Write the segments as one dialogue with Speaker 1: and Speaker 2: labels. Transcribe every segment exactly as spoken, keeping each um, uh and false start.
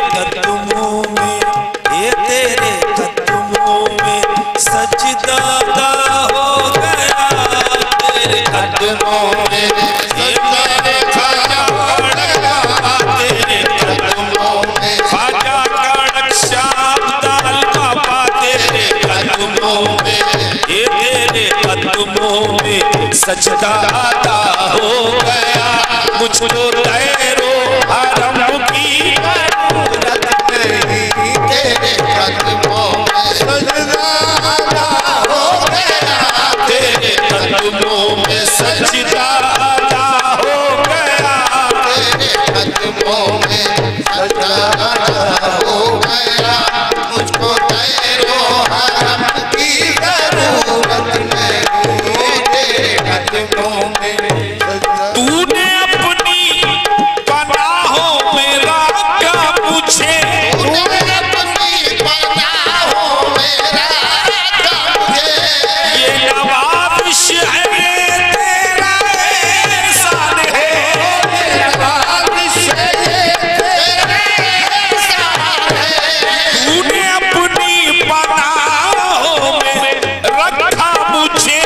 Speaker 1: कदमों में, ये तेरे कदमों में सजदा हो गया। तेरे कदमों में ये मेरे ख्वाजा कड़क, तेरे कदमों में ख्वाजा कड़क श्याम दाल बाबा, तेरे कदमों में, ये तेरे कदमों में सजदा हो गया। मुझको तैरो हरम की जरूरत नहीं, तेरे कदमों में सजदा हो गया। तेरे कदमों में सजदा हो गया। तेरे कदमों में सजदा हो गया। मुझको तैरो हरम की जरूरत नहीं, तेरे कदमों में तूने अपनी पनाहों में रखा मुझे, तूने अपनी पनाहों में रखा मुझे। ये नवाज़िश है तेरा एहसान है, नवाज़िश है तेरा एहसान है। तूने अपनी पनाहों में रखा मुझे,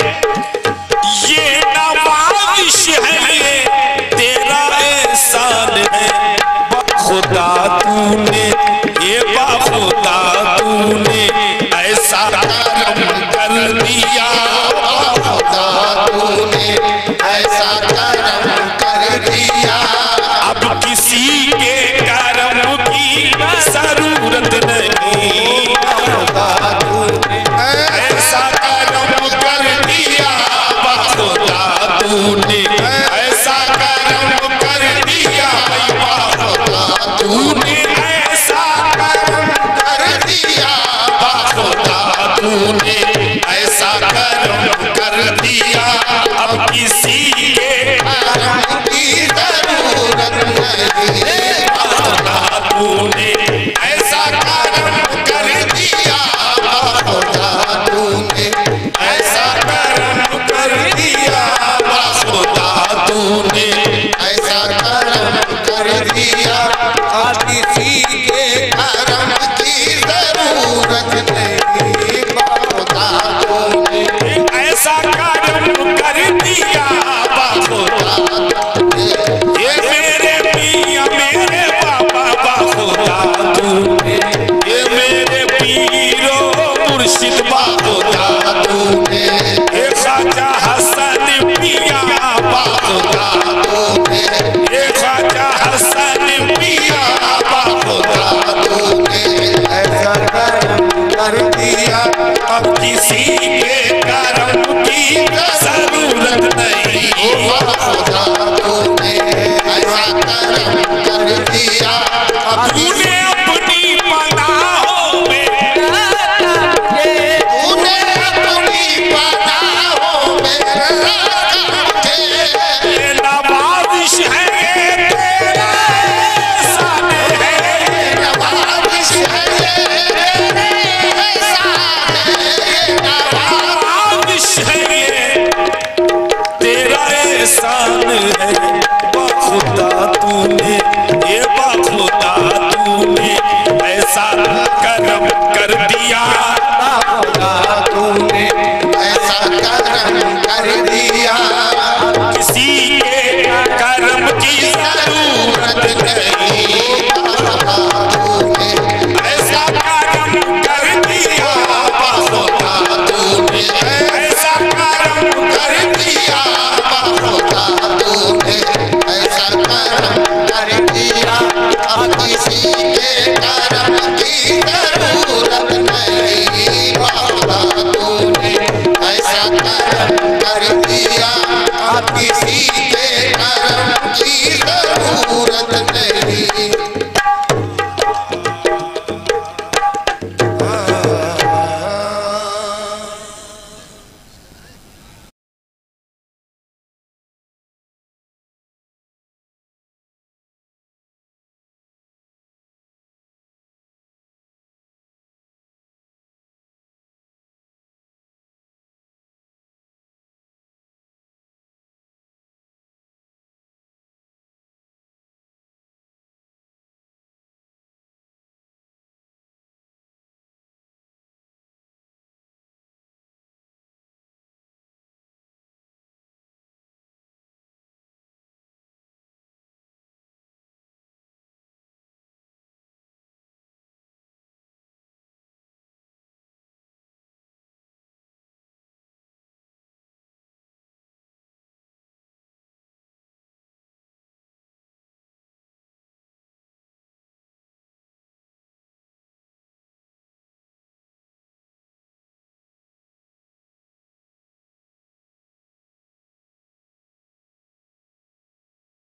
Speaker 1: ये नवाज़िश है तेरा एहसान है। खुदा तूने, ये खुदा तूने ऐसा करम कर दिया, खुदा तूने ऐसा करम कर दिया। अब किसी के करम की जरूरत नहीं, खुदा तूने ऐसा करम कर दिया। खुदा तूने ऐसा करम कर दिया, खुदा तूने ऐसा करम कर दिया। खुदा तूने ऐसा करम कर दिया। अब किसी के करम की जरूरत नहीं, खुदा तूने ऐसा करम कर दिया। खुदा तूने ऐसा करम कर दिया। खुदा तूने ऐसा करम कर दिया। अब किसी के करम की जरूरत नहीं, खुदा तूने ऐसा करम कर दिया। खुदा ये मेरे मियां मेरे बाबा, खुदा तूने ये मेरे पीरो मुर्शिद, खुदा तूने ये ख्वाजा हसन पिया, खुदा तूने ये ख्वाजा हसन पिया। खुदा तूने ऐसा करम कर दिया। अब किसी के करम की जरूरत नहीं, खुदा तूने ऐसा करम कर दिया। अब तूने अपनी पनाहों में, तूने अपनी पनाहों में रखा। ये नवाज़िश है तेरा एहसान है, नवाज़िश है तेरा एहसान है। नवाज़िश है तेरा एहसान है। खुदा तूने